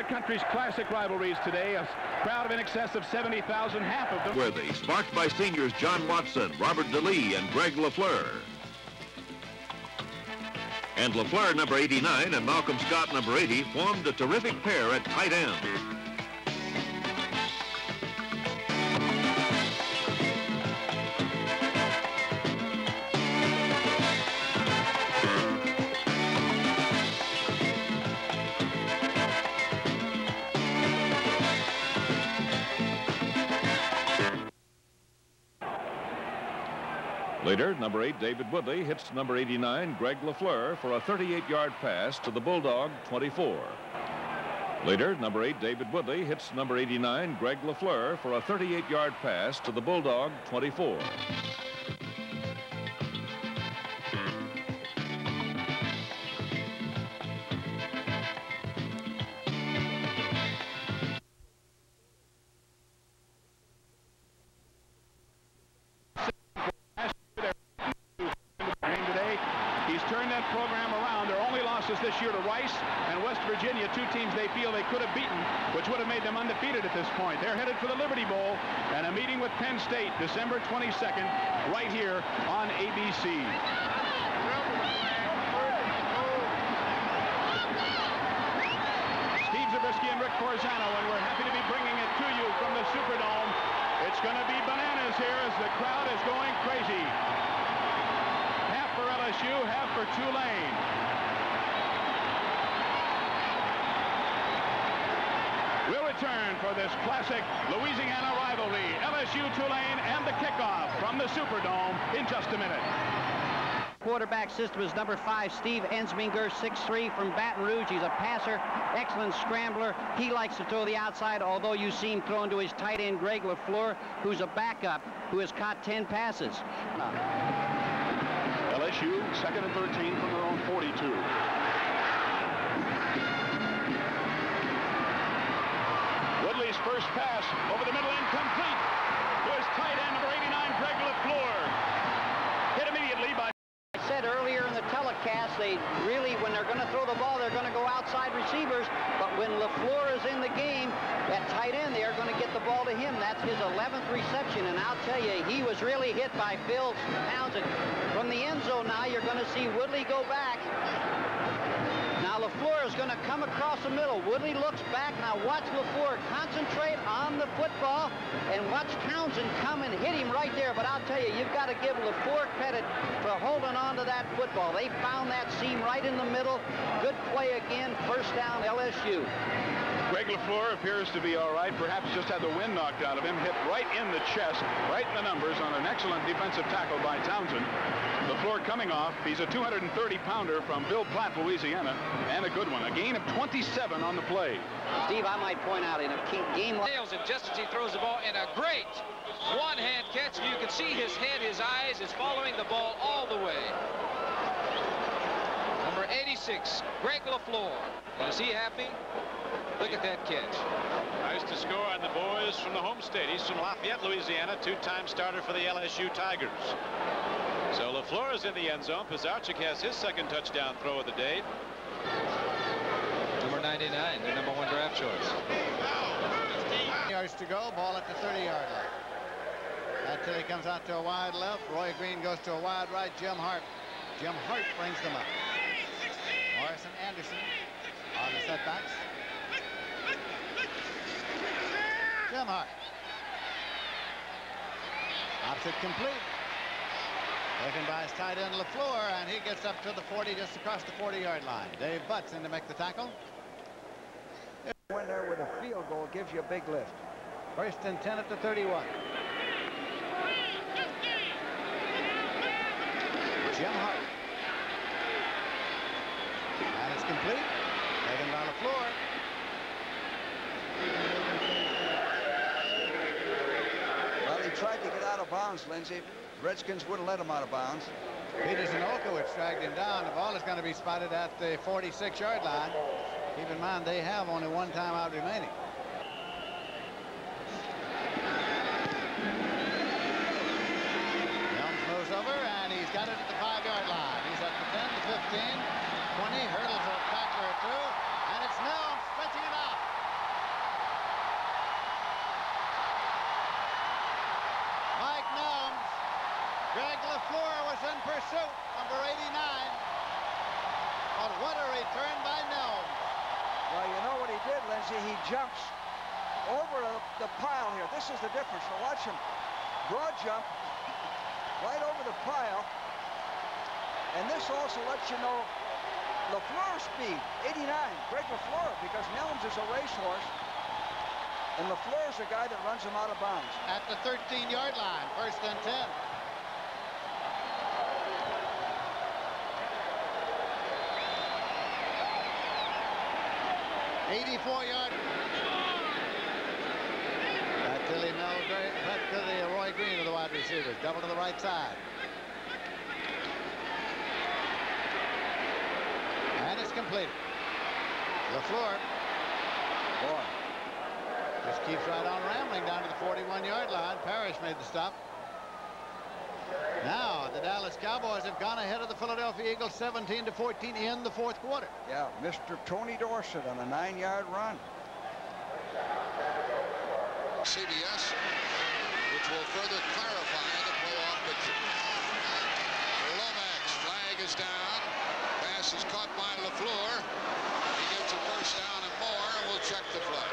country's classic rivalries today. A crowd of in excess of 70,000, half of them. Worthy, sparked by seniors John Watson, Robert DeLee, and Greg LaFleur. And LaFleur, number 89, and Malcolm Scott, number 80, formed a terrific pair at tight end. Later, number 8, David Woodley, hits number 89, Greg LaFleur, for a 38-yard pass to the Bulldog 24. Later, number 8, David Woodley, hits number 89, Greg LaFleur, for a 38-yard pass to the Bulldog 24. This year to Rice and West Virginia, two teams they feel they could have beaten, which would have made them undefeated at this point. They're headed for the Liberty Bowl and a meeting with Penn State December 22nd right here on ABC. Steve Zabriskie and Rick Corzano, and we're happy to be bringing it to you from the Superdome. It's going to be bananas here as the crowd is going crazy. Half for LSU, half for Tulane. We'll return for this classic Louisiana rivalry, LSU-Tulane, and the kickoff from the Superdome in just a minute. Quarterback system is number 5, Steve Ensminger, 6'3", from Baton Rouge. He's a passer, excellent scrambler. He likes to throw the outside, although you see him throwing to his tight end, Greg LaFleur, who's a backup, who has caught 10 passes. LSU, 2nd and 13 from their own 42. Woodley's first pass over the middle, incomplete to his tight end, number 89, Greg LaFleur. Hit immediately by... I said earlier in the telecast, they really, when they're going to throw the ball, they're going to go outside receivers. But when LaFleur is in the game, at tight end, they are going to get the ball to him. That's his 11th reception, and I'll tell you, he was really hit by Phil Townsend. From the end zone now, you're going to see Woodley go back. Now LaFleur is going to come across the middle. Woodley looks back. Now watch LaFleur concentrate on the football and watch Townsend come and hit him right there. But I'll tell you, you've got to give LaFleur credit for holding on to that football. They found that seam right in the middle. Good play again. First down, LSU. Greg LaFleur appears to be all right. Perhaps just had the wind knocked out of him. Hit right in the chest, right in the numbers on an excellent defensive tackle by Townsend. LaFleur coming off. He's a 230-pounder from Ville Platte, Louisiana, and a good one. A gain of 27 on the play. Steve, I might point out in a game like... Nails it just as he throws the ball in a great one-hand catch. You can see his head, his eyes is following the ball all the way. Number 86, Greg LaFleur. Is he happy? Look at that catch. Nice to score on the boys from the home state. He's from Lafayette, Louisiana, two-time starter for the LSU Tigers. So LaFleur is in the end zone. Pizarczyk has his second touchdown throw of the day. Number 99, their number 1 draft choice. 15 yards to go, ball at the 30-yard line. Until he comes out to a wide left. Roy Green goes to a wide right. Jim Hart brings them up. Morrison Anderson on the setbacks. Jim Hart. Opposite complete. Taken by his tight end LaFleur, and he gets up to the 40, just across the 40-yard line. Dave Butts in to make the tackle. When there with a field goal gives you a big lift. First and 10 at the 31. Jim Hart. And it's complete. Taken by LaFleur. Well, he tried to get out of bounds, Lindsey. Redskins wouldn't let him out of bounds. Peterson Olkowicz dragged him down. The ball is going to be spotted at the 46-yard line. Keep in mind, they have only one timeout remaining. Helms moves over, and he's got it at the 5-yard line. He's at the 10, the 15, 20, hurdles a tackler through, and it's Helms stretching it out. LaFleur was in pursuit, number 89. But what a return by Nelms. Well, you know what he did, Lindsey? He jumps over the pile here. This is the difference. So watch him broad jump right over the pile. And this also lets you know LaFleur's speed, 89, Greg LaFleur, because Nelms is a racehorse. And LaFleur's the guy that runs him out of bounds. At the 13-yard line, 1st and 10. '84-yard. Back to the back to the Roy Green of the wide receivers. Double to the right side. And it's completed. LaFleur. Boy. Just keeps right on rambling down to the 41-yard line. Parrish made the stop. Now the Dallas Cowboys have gone ahead of the Philadelphia Eagles 17-14 in the 4th quarter. Yeah, Mr. Tony Dorsett on a 9-yard run. CBS, which will further clarify the playoff picture. Lomax, flag is down. Pass is caught by LaFleur. He gets a first down and more, and we'll check the flag.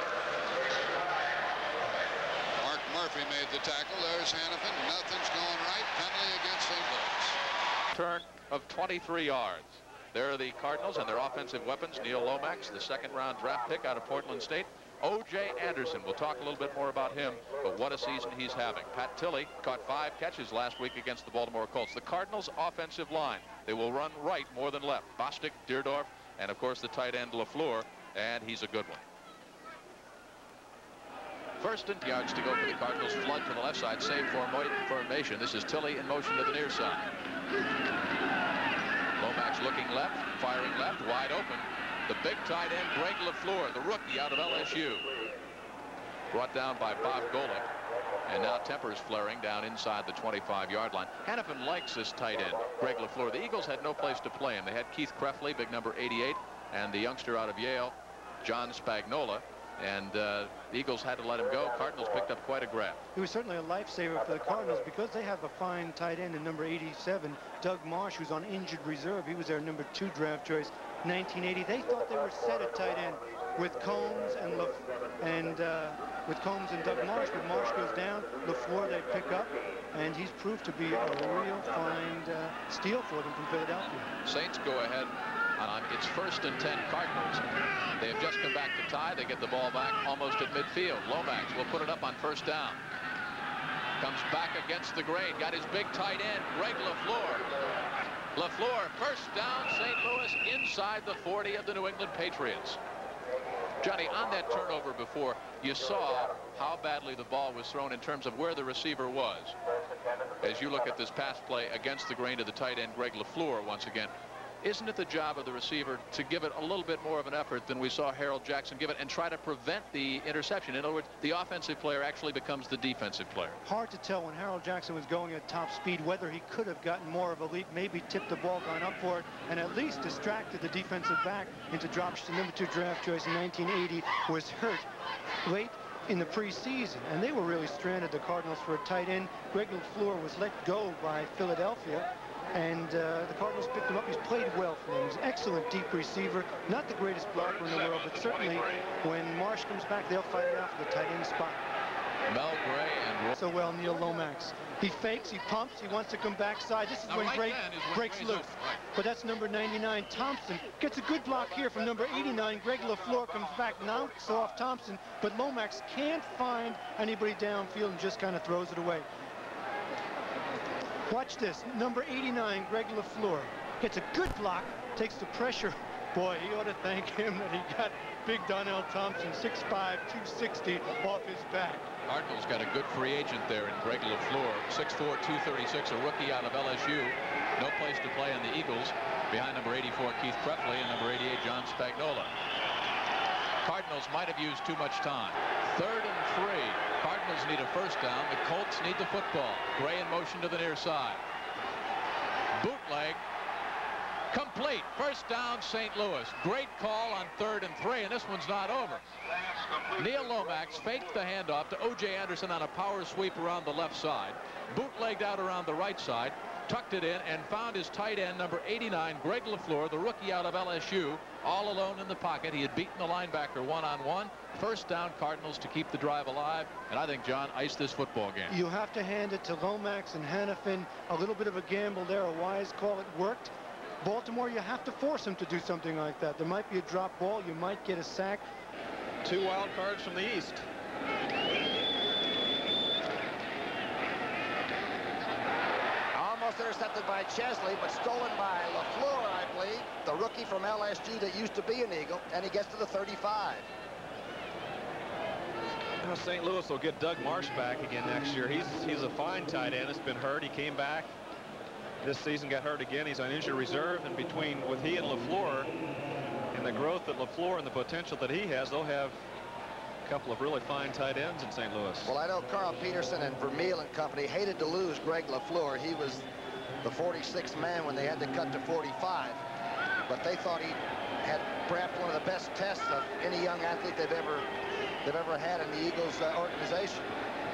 Mark Murphy made the tackle. There's Hannafin. Nothing's going right. Penalty against St. Louis. Turn of 23 yards. There are the Cardinals and their offensive weapons. Neil Lomax, the 2nd-round draft pick out of Portland State. O.J. Anderson, we'll talk a little bit more about him, but what a season he's having. Pat Tilley caught 5 catches last week against the Baltimore Colts. The Cardinals' offensive line, they will run right more than left. Bostic, Deerdorf, and of course the tight end LaFleur, and he's a good one. 1st and yards to go for the Cardinals. Flood to the left side, save formation. This is Tilley in motion to the near side. Lomax looking left, firing left, wide open. The big tight end, Greg LaFleur, the rookie out of LSU. Brought down by Bob Golick. And now tempers flaring down inside the 25-yard line. Hannafin likes this tight end, Greg LaFleur. The Eagles had no place to play him. They had Keith Krefley, big number 88, and the youngster out of Yale, John Spagnola. And the Eagles had to let him go. Cardinals picked up quite a grab. He was certainly a lifesaver for the Cardinals because they have a fine tight end in number 87, Doug Marsh, who's on injured reserve. He was their number 2 draft choice, 1980. They thought they were set at tight end with Combs and Doug Marsh. But Marsh goes down, LaFleur they pick up, and he's proved to be a real fine steal for them from Philadelphia. Saints go ahead. It's 1st and 10 Cardinals. They have just come back to tie. They get the ball back almost at midfield. Lomax will put it up on 1st down. Comes back against the grain. Got his big tight end, Greg LaFleur. LaFleur, 1st down, St. Louis inside the 40 of the New England Patriots. Johnny, on that turnover before, you saw how badly the ball was thrown in terms of where the receiver was. As you look at this pass play against the grain to the tight end, Greg LaFleur, once again, isn't it the job of the receiver to give it a little bit more of an effort than we saw Harold Jackson give it and try to prevent the interception? In other words, the offensive player actually becomes the defensive player. Hard to tell when Harold Jackson was going at top speed whether he could have gotten more of a leap, maybe tipped the ball, gone up for it, and at least distracted the defensive back into drops. The number 2 draft choice in 1980 was hurt late in the preseason, and they were really stranded, the Cardinals, for a tight end. Greg LaFleur was let go by Philadelphia. And the Cardinals picked him up. He's played well for them. He's an excellent deep receiver. Not the greatest blocker in the world, but certainly when Marsh comes back, they'll fight it out for the tight end spot. Mel Gray and so well, Neil Lomax. He fakes, he pumps, he wants to come backside. This is when Gray breaks loose. Right. But that's number 99, Thompson. Gets a good block here from number 89. Greg LaFleur comes back, knocks off Thompson, but Lomax can't find anybody downfield and just kind of throws it away. Watch this, number 89, Greg LaFleur. Gets a good block, takes the pressure. Boy, he ought to thank him that he got big Donnell Thompson, 6'5", 260, off his back. Cardinals got a good free agent there in Greg LaFleur, 6'4", 236, a rookie out of LSU. No place to play in the Eagles. Behind number 84, Keith Krefley, and number 88, John Spagnola. Cardinals might have used too much time. 3rd and 3. Cardinals need a 1st down. The Colts need the football. Gray in motion to the near side. Bootleg. Complete. 1st down, St. Louis. Great call on 3rd and 3, and this one's not over. Neil Lomax faked the handoff to O.J. Anderson on a power sweep around the left side. Bootlegged out around the right side. tucked it in and found his tight end, number 89, Greg LaFleur, the rookie out of LSU, all alone in the pocket. He had beaten the linebacker one-on-one. First down, Cardinals to keep the drive alive, and I think John iced this football game. You have to hand it to Lomax and Hanifin. A little bit of a gamble there, a wise call. It worked. Baltimore, you have to force him to do something like that. There might be a drop ball. You might get a sack. 2 wild cards from the East. Almost intercepted by Chesley, but stolen by LaFleur, I believe, the rookie from LSU that used to be an Eagle, and he gets to the 35. Now St. Louis will get Doug Marsh back again next year. He's a fine tight end. It's been hurt. He came back this season, got hurt again. He's on injured reserve, and with he and LaFleur and the growth that LaFleur and the potential that he has, they'll have a couple of really fine tight ends in St. Louis. Well, I know Carl Peterson and Vermeil and company hated to lose Greg LaFleur. He was the 46th man when they had to cut to 45, but they thought he had perhaps one of the best tests of any young athlete they've ever had in the Eagles organization.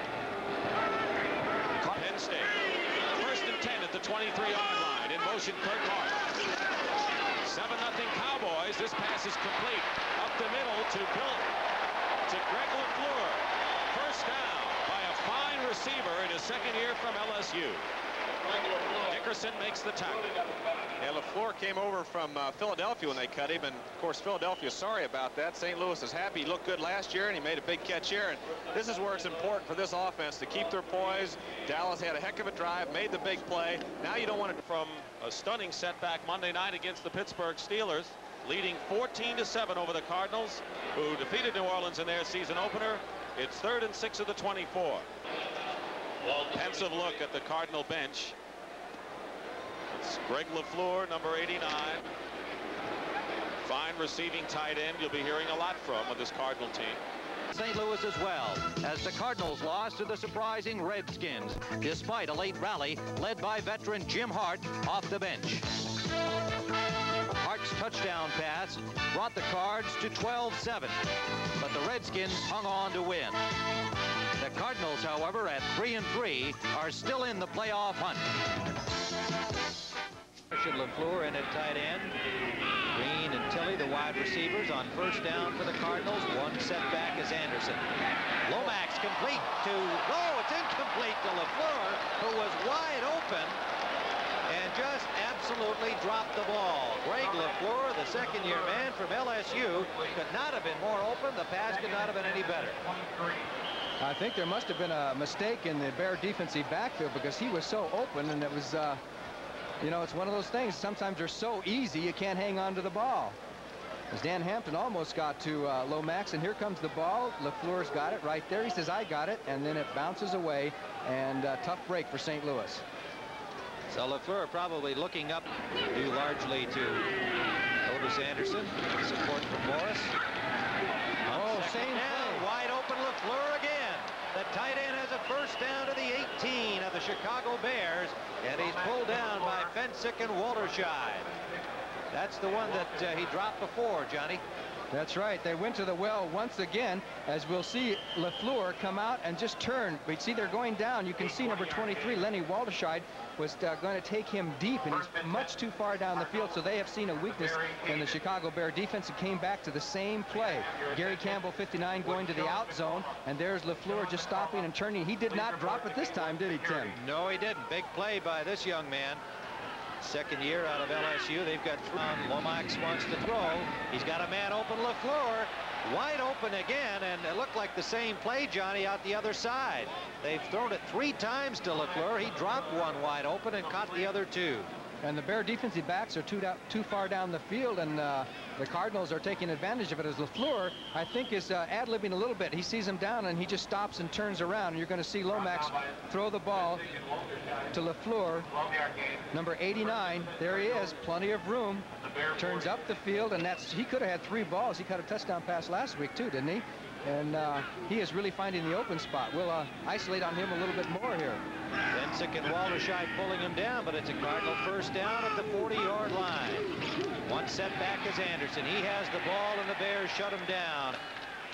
Penn State. 1st and 10 at the 23-yard line. In motion, Kurt Hart. 7-0 Cowboys. This pass is complete. Up the middle to Greg LaFleur. First down by a fine receiver in his second year from LSU. Dickerson makes the tackle. Yeah, LaFleur came over from Philadelphia when they cut him, and of course Philadelphia's sorry about that. St. Louis is happy. He looked good last year, and he made a big catch here. And this is where it's important for this offense to keep their poise. Dallas had a heck of a drive, made the big play. Now you don't want it from a stunning setback Monday night against the Pittsburgh Steelers, leading 14-7 over the Cardinals, who defeated New Orleans in their season opener. It's 3rd and 6 of the 24. Pensive look at the Cardinal bench. It's Greg LaFleur, number 89. Fine receiving tight end you'll be hearing a lot from with this Cardinal team. St. Louis as well, as the Cardinals lost to the surprising Redskins, despite a late rally led by veteran Jim Hart off the bench. Hart's touchdown pass brought the Cards to 12-7, but the Redskins hung on to win. The Cardinals, however, at 3-3, are still in the playoff hunt. LaFleur in at tight end. Green and Tilley, the wide receivers, on first down for the Cardinals. One setback is Anderson. Lomax complete to, it's incomplete to LaFleur, who was wide open and just absolutely dropped the ball. Greg LaFleur, the second-year man from LSU, could not have been more open. The pass could not have been any better. I think there must have been a mistake in the Bear defensive backfield, because he was so open, and it was, you know, it's one of those things. Sometimes they're so easy you can't hang on to the ball. As Dan Hampton almost got to Lomax, and here comes the ball. LaFleur's got it right there. He says, I got it, and then it bounces away, and tough break for St. Louis. So LaFleur probably looking up due largely to Otis Anderson. Support from Morris. Same down, wide open LaFleur again. The tight end has a first down to the 18 of the Chicago Bears, and he's pulled down by Fensick and Walterscheid. That's the one that he dropped before, Johnny. That's right. They went to the well once again, as we'll see LaFleur come out and just turn. We see they're going down. You can see number 23, Lenny Walterscheid, was going to take him deep, and he's much too far down the field, so they have seen a weakness in the Chicago Bear defense and came back to the same play. Gary Campbell, 59, going to the out zone, and there's LaFleur just stopping and turning. He did not drop it this time, did he, Tim? No, he didn't. Big play by this young man. Second year out of LSU. They've got Lomax wants to throw. He's got a man open. LaFleur wide open again, and it looked like the same play, Johnny, out the other side. They've thrown it 3 times to LaFleur. He dropped one wide open and caught the other 2. And the Bear defensive backs are too far down the field, and the Cardinals are taking advantage of it, as LaFleur, I think, is ad-libbing a little bit. He sees him down, and he just stops and turns around, and you're going to see Lomax throw the ball to LaFleur, number 89. There he is, plenty of room, turns up the field, and he could have had 3 balls. He caught a touchdown pass last week, too, didn't he? And he is really finding the open spot. We'll isolate on him a little bit more here. Fensick and Walterscheid pulling him down, but it's a Cardinal first down at the 40-yard line. One setback is Anderson. He has the ball, and the Bears shut him down.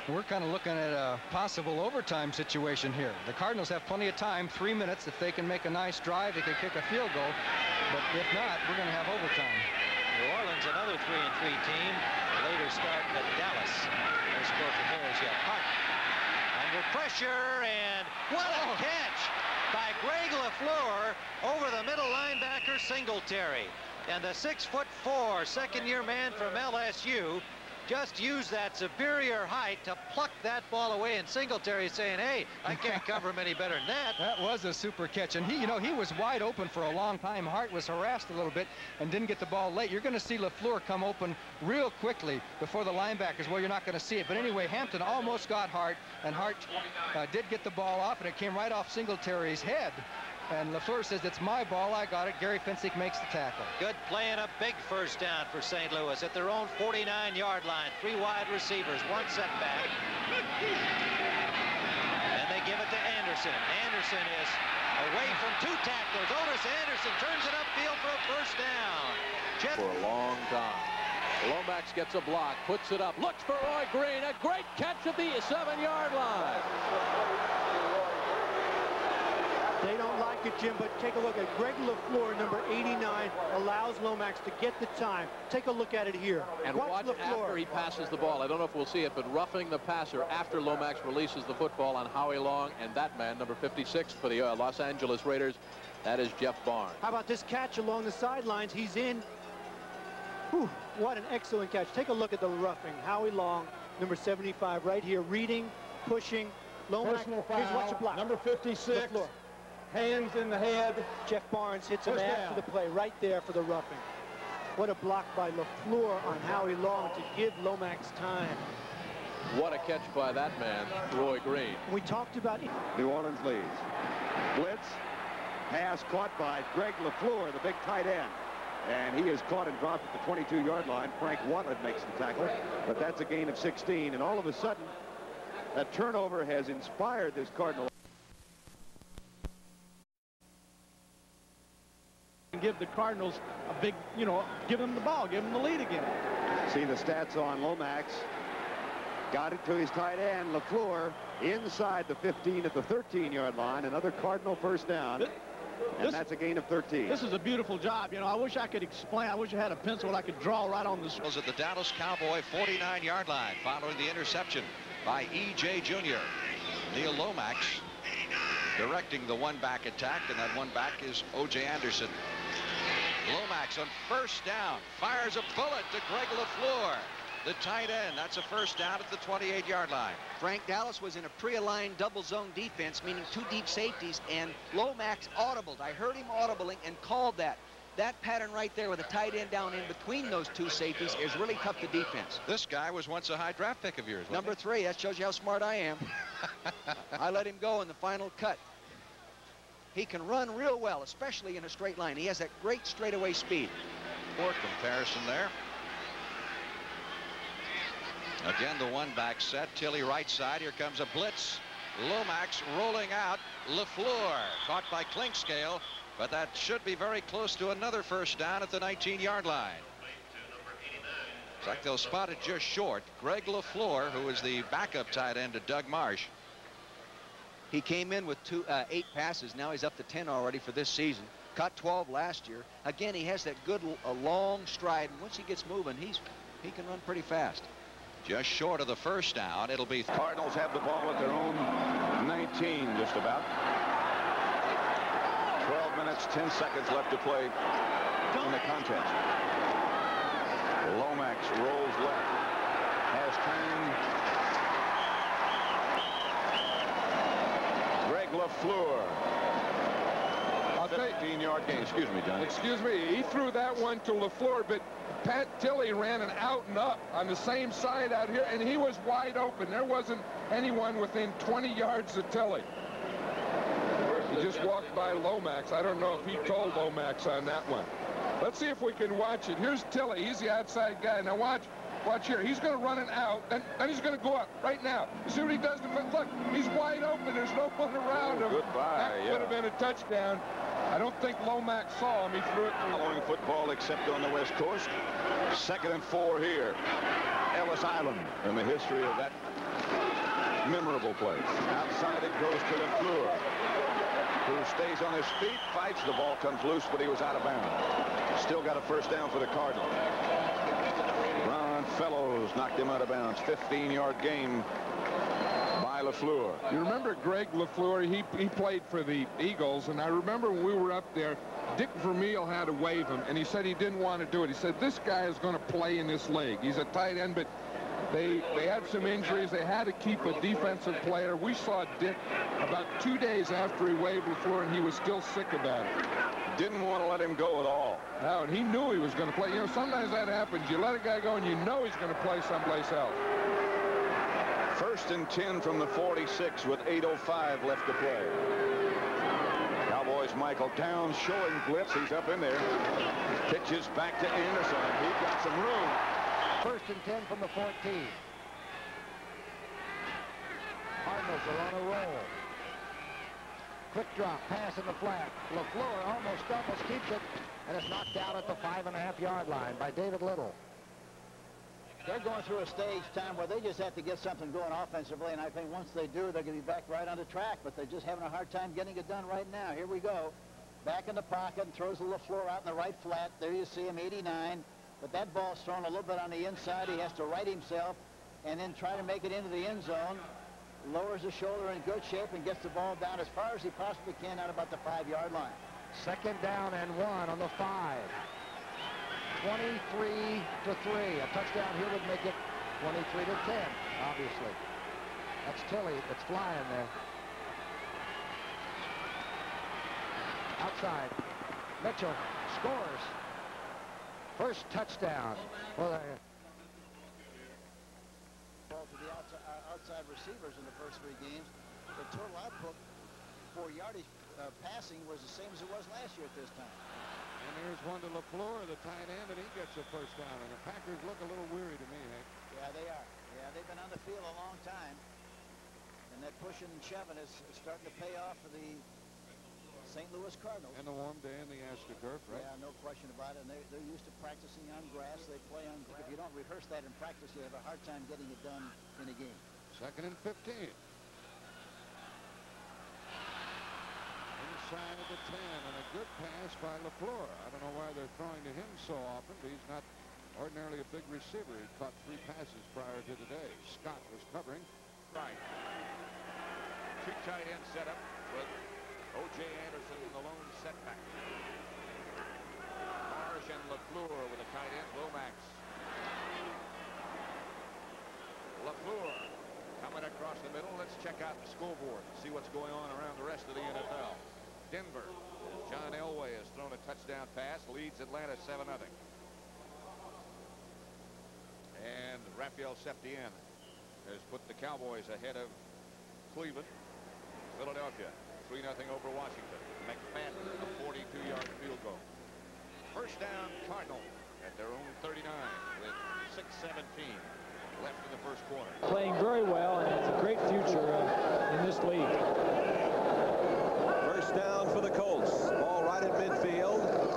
We're kind of looking at a possible overtime situation here. The Cardinals have plenty of time, 3 minutes. If they can make a nice drive, they can kick a field goal. But if not, we're going to have overtime. New Orleans, another 3-3 team. Later start at Dallas. Their score for there is Jeff Hart. Under pressure, and what a catch by Greg LaFleur over the middle linebacker Singletary. And the 6'4" second-year man from LSU just used that superior height to pluck that ball away, and Singletary saying, hey, I can't cover him any better than that. That was a super catch, and he was wide open for a long time. Hart was harassed a little bit and didn't get the ball late. You're going to see LaFleur come open real quickly before the linebackers. Well, you're not going to see it, but anyway, Hampton almost got Hart, and Hart did get the ball off, and it came right off Singletary's head. And LaFleur says, it's my ball, I got it. Gary Finsick makes the tackle. Good play and a big first down for St. Louis at their own 49-yard line. 3 wide receivers, 1 setback. And they give it to Anderson. Anderson is away from 2 tacklers. Otis Anderson turns it upfield for a first down. For a long time. Lomax gets a block, puts it up, looks for Roy Green. A great catch at the 7-yard line. They don't like it, Jim, but take a look at Greg LaFleur, number 89, allows Lomax to get the time. Take a look at it here. And watch after he passes the ball. I don't know if we'll see it, but roughing the passer after Lomax releases the football on Howie Long, and that man, number 56 for the Los Angeles Raiders, that is Jeff Barnes. How about this catch along the sidelines? He's in. Whew, what an excellent catch. Take a look at the roughing. Howie Long, number 75, right here, reading, pushing. Lomax, here's what you block. Number 56. LaFleur. Hands in the head. Jeff Barnes hits him after the play, right there for the roughing. What a block by LaFleur on Howie Long to give Lomax time. What a catch by that man, Roy Green. We talked about New Orleans leads. Blitz, pass caught by Greg LaFleur, the big tight end. And he is caught and dropped at the 22-yard line. Frank Watted makes the tackle, but that's a gain of 16. And all of a sudden, that turnover has inspired this Cardinal. Give the Cardinals a big, give them the ball, give them the lead again. See the stats on Lomax. Got it to his tight end, LaFleur, inside the 15 at the 13-yard line. Another Cardinal first down. And that's a gain of 13. This is a beautiful job. I wish I could explain. I wish I had a pencil I could draw right on this. Was at the Dallas Cowboy 49-yard line following the interception by E.J. Jr. Neil Lomax directing the one-back attack, and that one-back is O.J. Anderson. Lomax on first down fires a bullet to Greg LaFleur, the tight end. That's a first down at the 28-yard line. Frank, Dallas was in a pre-aligned double zone defense, meaning 2 deep safeties, and Lomax audibled. I heard him audibling and called that. That pattern right there with a tight end down in between those 2 safeties is really tough to defense. This guy was once a high draft pick of yours. Number 3, that shows you how smart I am. I let him go in the final cut. He can run real well, especially in a straight line. He has that great straightaway speed. Poor comparison there. Again, the one-back set. Tilley right side. Here comes a blitz. Lomax rolling out. LaFleur caught by Clinkscale, but that should be very close to another first down at the 19-yard line. Looks like they'll spot it just short. Greg LaFleur, who is the backup tight end to Doug Marsh. He came in with 8 passes. Now he's up to 10 already for this season. Caught 12 last year. Again, he has that good long stride, and once he gets moving, he can run pretty fast. Just short of the first down. It'll be Cardinals have the ball at their own 19 just about. 12 minutes, 10 seconds left to play in the contest. Lomax rolls left. Has time. Greg LaFleur. 15-yard gain. Excuse me, Johnny. Excuse me. He threw that one to LaFleur, but Pat Tilley ran an out and up on the same side out here, and he was wide open. There wasn't anyone within 20 yards of Tilley. He just walked by Lomax. I don't know if he told Lomax on that one. Let's see if we can watch it. Here's Tilley. He's the outside guy. Now watch here. He's going to run it out, and he's going to go up right now. You see what he does? Look, he's wide open. There's no one around him. Goodbye. That would have been a touchdown. I don't think Lomax saw him. He threw it. Following football except on the West Coast. 2nd and 4 here. Ellis Island in the history of that memorable plays. Outside it goes to LaFleur, who stays on his feet, fights. The ball comes loose, but he was out of bounds. Still got a first down for the Cardinals. Ron Fellows knocked him out of bounds. 15-yard gain by LaFleur. You remember Greg LaFleur? He played for the Eagles, and I remember when we were up there, Dick Vermeil had to waive him, and he said he didn't want to do it. He said, this guy is going to play in this league. He's a tight end, but they had some injuries. They had to keep a defensive player. We saw Dick about 2 days after he waived LaFleur, and he was still sick about it. Didn't want to let him go at all. No, and he knew he was going to play. You know, sometimes that happens. You let a guy go, and you know he's going to play someplace else. 1st and 10 from the 46 with 8:05 left to play. Cowboys Michael Towns showing blitz. He's up in there. Pitches back to Anderson. He got some room. 1st and 10 from the 14. Cardinals are on a roll. Quick drop, pass in the flat. LaFleur almost stumbles, keeps it, and it's knocked out at the 5.5-yard line by David Little. They're going through a stage time where they just have to get something going offensively, and I think once they do, they're going to be back right on the track, but they're just having a hard time getting it done right now. Here we go. Back in the pocket and throws the LaFleur out in the right flat. There you see him, 89. But that ball's thrown a little bit on the inside. He has to right himself and then try to make it into the end zone. Lowers the shoulder in good shape and gets the ball down as far as he possibly can out about the 5-yard line. 2nd down and 1 on the 5. 23-3. A touchdown here would make it 23-10, obviously. That's Tilley that's flying there. Outside. Mitchell scores. First touchdown. Well, to the outside receivers in the first 3 games. The total output for yardage passing was the same as it was last year at this time. And here's one to LaFleur, the tight end, and he gets a first down. And the Packers look a little weary to me, Hank. Yeah, they are. Yeah, they've been on the field a long time. And that pushing and shoving is starting to pay off for the St. Louis Cardinals. And the warm day in the AstroTurf, right? Yeah, no question about it. And they're used to practicing on grass. They play on grass. If you don't rehearse that in practice, you have a hard time getting it done in a game. 2nd and 15. Inside of the 10, and a good pass by LaFleur. I don't know why they're throwing to him so often, but he's not ordinarily a big receiver. He caught 3 passes prior to today. Scott was covering. Right. 2 tight end setup with O.J. Anderson in the lone setback. Marsh and LaFleur with a tight end. Lomax. LaFleur coming across the middle. Let's check out the scoreboard and see what's going on around the rest of the NFL. Denver. John Elway has thrown a touchdown pass. Leads Atlanta 7-0. And Rafael Septien has put the Cowboys ahead of Cleveland. Philadelphia 3-0 over Washington. McFadden a 42-yard field goal. First down Cardinal at their own 39 with 6:17 left in the first quarter. Playing very well, and it's a great future in this league. First down for the Colts. Ball right at midfield.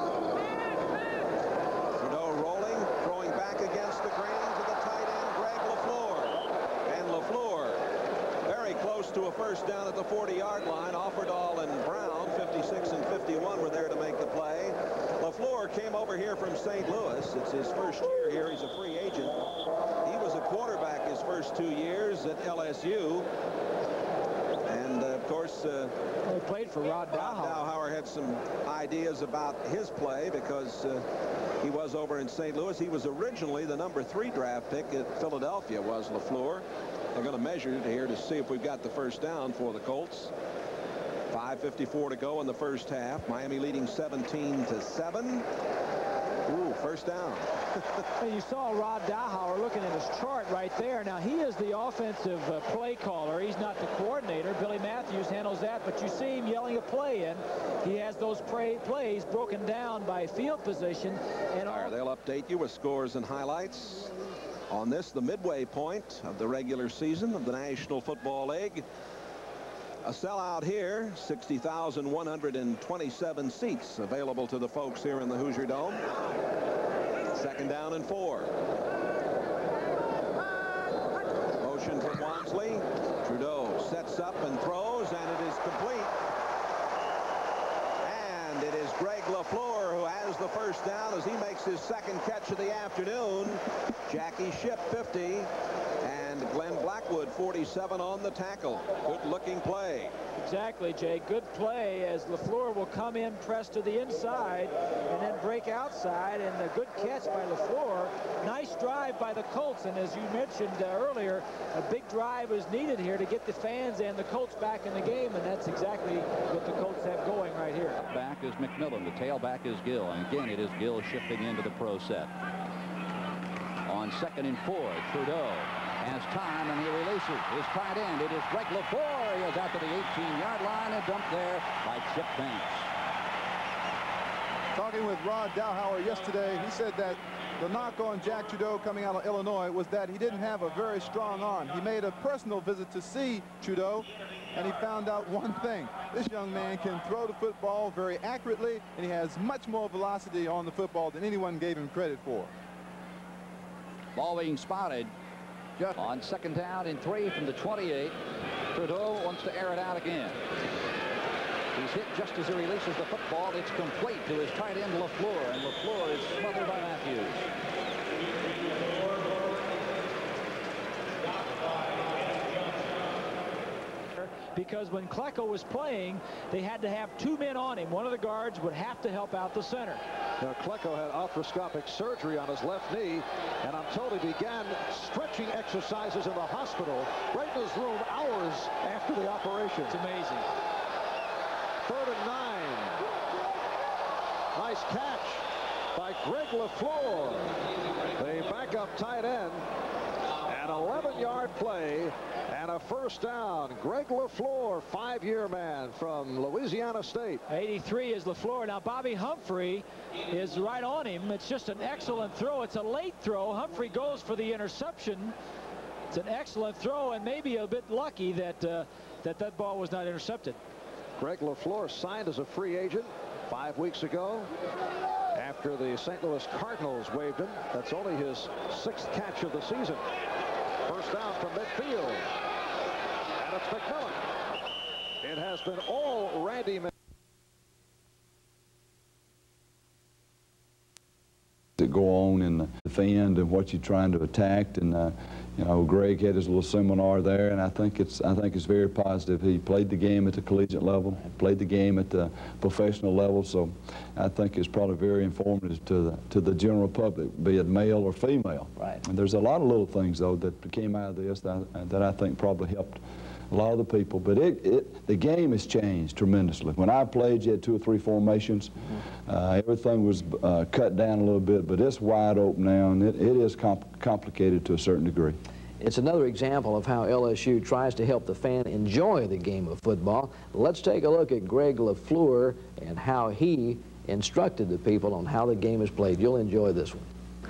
Trudeau rolling, throwing back against the grain to the tight end, Greg LaFleur. And LaFleur very close to a first down at the 40-yard line. Offerdahl and Brown, 56 and 51, were there to make the play. LaFleur came over here from St. Louis. It's his first year here. He's a free agent. He was a quarterback his first 2 years at LSU. And, of course, he played for Rod Dowhower. Dowhower had some ideas about his play because he was over in St. Louis. He was originally the number 3 draft pick at Philadelphia, was LaFleur. They're going to measure it here to see if we've got the first down for the Colts. 5:54 to go in the first half. Miami leading 17-7. Ooh, first down. You saw Rod Dowhower looking at his chart right there. Now, he is the offensive play caller. He's not the coordinator. Billy Matthews handles that, but you see him yelling a play in. He has those plays broken down by field position. And they'll update you with scores and highlights on this, the midway point of the regular season of the National Football League. A sellout here, 60,127 seats available to the folks here in the Hoosier Dome. 2nd down and 4. Motion from Walmsley. Trudeau Greg LaFleur, who has the first down as he makes his second catch of the afternoon. Jackie Shipp, 50, and Glenn Blackwood, 47 on the tackle. Good-looking play. Exactly, Jay. Good play as LaFleur will come in, press to the inside, and then break outside, and a good catch by LaFleur. Nice drive by the Colts, and as you mentioned earlier, a big drive is needed here to get the fans and the Colts back in the game, and that's exactly what the Colts have going right here. Back is McMillan. The tailback is Gill, and again it is Gill shifting into the pro set. On 2nd and 4, Trudeau has time, and he releases his tight end. It is Greg LaFleur. He is out to the 18-yard line and dumped there by Chip Banks. Talking with Rod Dowhower yesterday, he said that the knock on Jack Trudeau coming out of Illinois was that he didn't have a very strong arm. He made a personal visit to see Trudeau, and he found out one thing. This young man can throw the football very accurately, and he has much more velocity on the football than anyone gave him credit for. Ball being spotted just on 2nd down and 3 from the 28. Trudeau wants to air it out again. He's hit just as he releases the football. It's complete to his tight end, LaFleur, and LaFleur is smothered by Matthews. Because when Klecko was playing, they had to have 2 men on him. One of the guards would have to help out the center. Now, Klecko had arthroscopic surgery on his left knee, and I'm told he began stretching exercises in the hospital right in his room hours after the operation. It's amazing. 3rd and 9. Nice catch by Greg LaFleur, the backup tight end. An 11-yard play and a first down. Greg LaFleur, 5-year man from Louisiana State. 83 is LaFleur. Now Bobby Humphrey is right on him. It's just an excellent throw. It's a late throw. Humphrey goes for the interception. It's an excellent throw, and maybe a bit lucky that that ball was not intercepted. Greg LaFleur signed as a free agent 5 weeks ago after the St. Louis Cardinals waived him. That's only his 6th catch of the season. First down from midfield. And it's McMillan. It has been all Randy McMillan. That go on in the defend and what you're trying to attack, and you know, Greg had his little seminar there, and I think it's very positive. He played the game at the collegiate level, played the game at the professional level, so I think it's probably very informative to the general public, be it male or female. Right. And there's a lot of little things though that came out of this that I think probably helped a lot of the people. But the game has changed tremendously. When I played, you had 2 or 3 formations. Everything was cut down a little bit, but it's wide open now, and it is complicated to a certain degree. It's another example of how LSU tries to help the fan enjoy the game of football. Let's take a look at Greg LaFleur and how he instructed the people on how the game is played. You'll enjoy this one.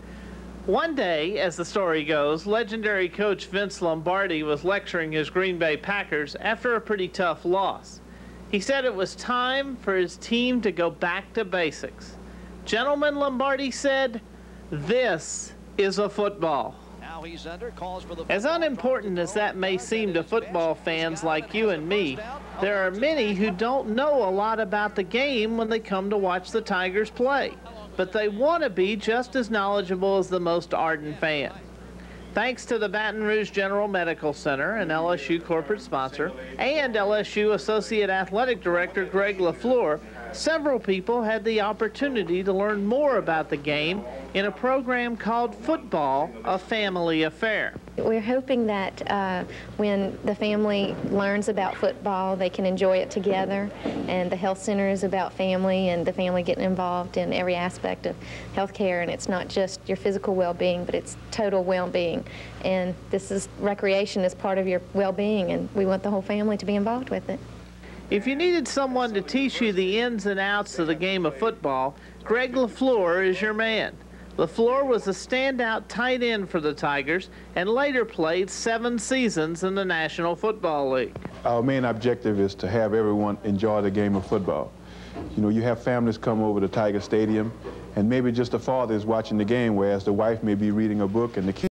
One day, as the story goes, legendary coach Vince Lombardi was lecturing his Green Bay Packers after a pretty tough loss. He said it was time for his team to go back to basics. Gentlemen, Lombardi said, this is a football. Now he's under, calls for the as unimportant as that may seem to football fans like you and me, there are many who don't know a lot about the game when they come to watch the Tigers play, but they want to be just as knowledgeable as the most ardent fan. Thanks to the Baton Rouge General Medical Center, an LSU corporate sponsor, and LSU Associate Athletic Director Greg LaFleur, several people had the opportunity to learn more about the game in a program called Football, a Family Affair. We're hoping that when the family learns about football, they can enjoy it together. And the health center is about family and the family getting involved in every aspect of health care. And it's not just your physical well-being, but it's total well-being. And this is recreation is part of your well-being, and we want the whole family to be involved with it. If you needed someone to teach you the ins and outs of the game of football, Greg LaFleur is your man. LaFleur was a standout tight end for the Tigers and later played 7 seasons in the National Football League. Our main objective is to have everyone enjoy the game of football. You know, you have families come over to Tiger Stadium, and maybe just the father is watching the game, whereas the wife may be reading a book and the kids